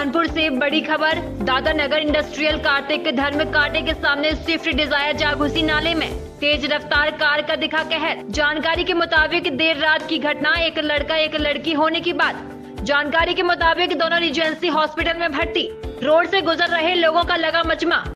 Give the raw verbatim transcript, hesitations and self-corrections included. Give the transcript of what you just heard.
कानपुर से बड़ी खबर। दादर नगर इंडस्ट्रियल कार्तिक धर्म कांटे के सामने स्विफ्ट डिजायर जा घुसी नाले में। तेज रफ्तार कार का दिखा कहर। जानकारी के मुताबिक देर रात की घटना। एक लड़का एक लड़की होने की बात। जानकारी के मुताबिक दोनों रिजेंसी हॉस्पिटल में भर्ती। रोड से गुजर रहे लोगों का लगा मचमा।